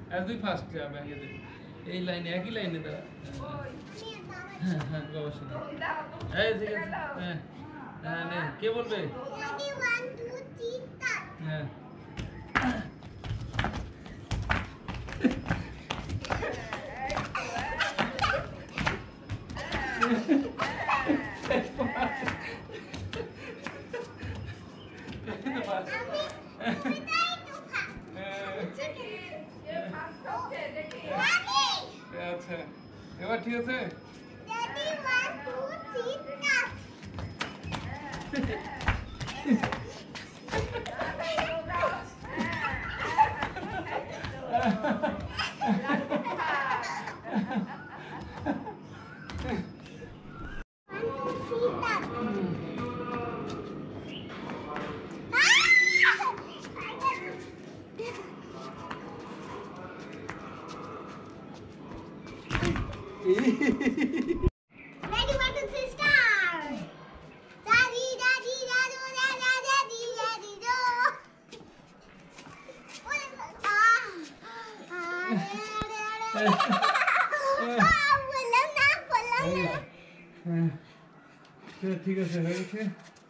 আর দুই ফার্স্ট ব্যাগে দে এই লাইনে একই লাইনে দাঁড়া হ্যাঁ হ্যাঁ অবশ্যই এই ঠিক আছে হ্যাঁ হ্যাঁ নে কে বলবে হ্যাঁ আচ্ছা এবার ঠিক আছে Ready, 1, 2, 3, start! Daddy, daddy, daddy, daddy, daddy, daddy, do. What is it? ঠিক আছে হয়ে গেছে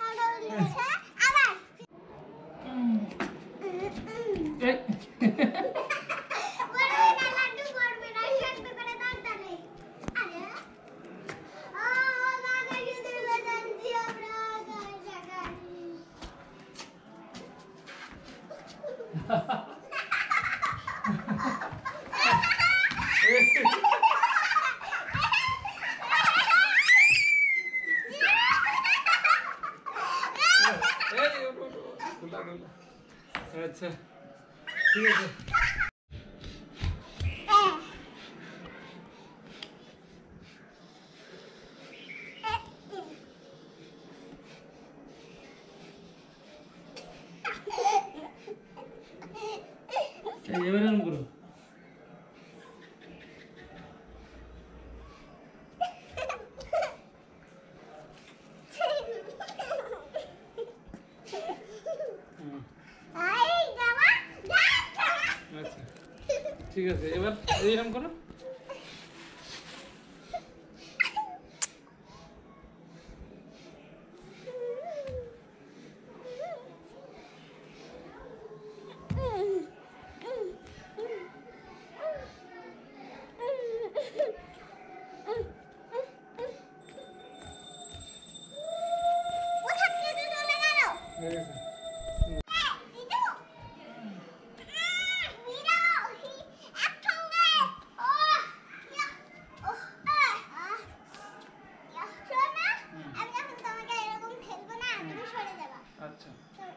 আচ্ছা ঠিক আছে এবার এরকম করো আচ্ছা ঠিক আছে এবার এইরকম করো আচ্ছা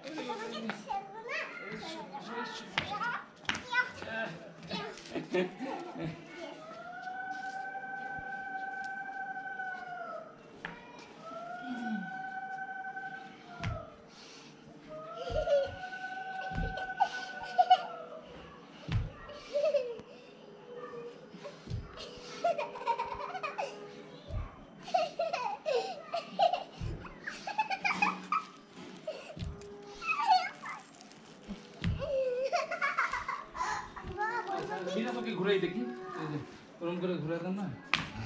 বিনা তোকে ঘুরাই দেখি এই যে ওরকম করে ঘুরে দেন না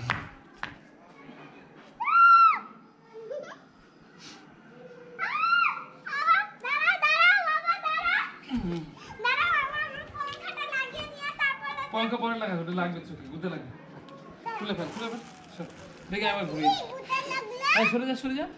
পঙ্খা পরে লাগা ওটা লাগবে চোখে গুতে লাগবে খুলে ফেল দেখে আবার ঘুরিয়ে সরে যা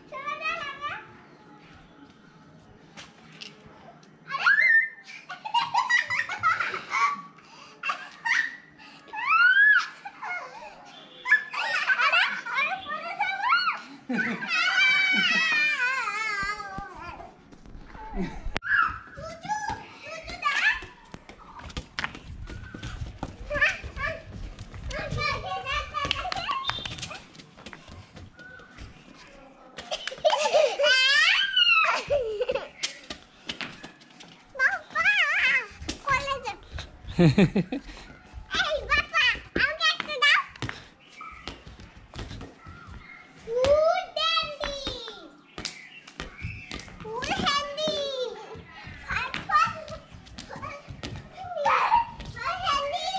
Hey, Papa, I'll get to that. Food dandy. Food handy. Food handy.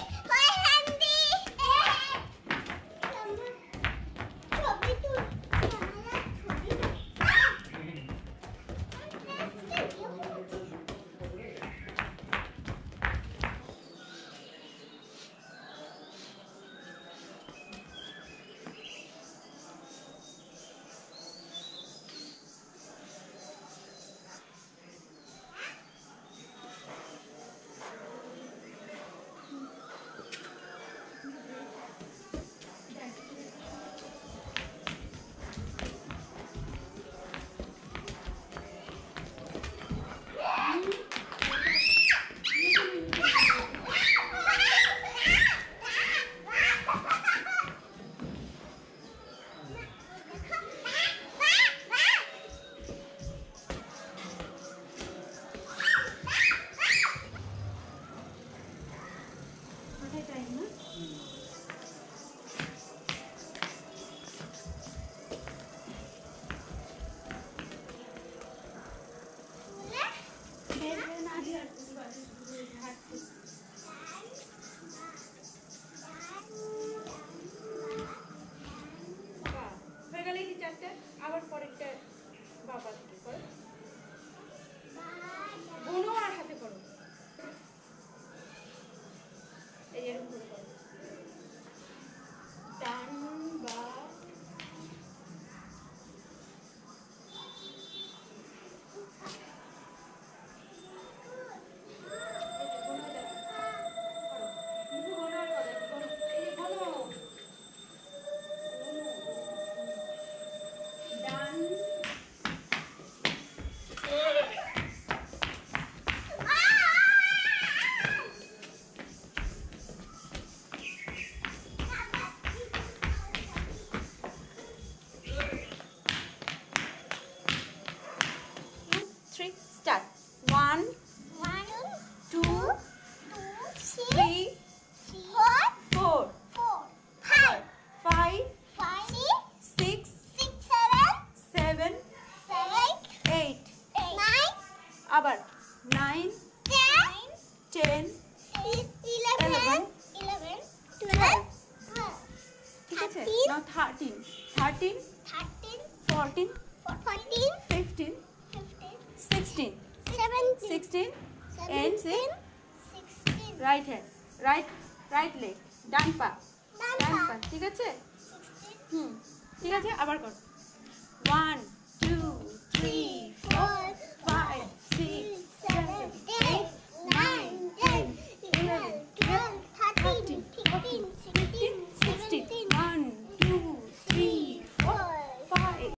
10, 11, 12, ঠিক আছে? Now 13, 14, 15, 16, 16 ends in right hand, right leg, ডান পা, ঠিক আছে? ঠিক আছে, আবার কর।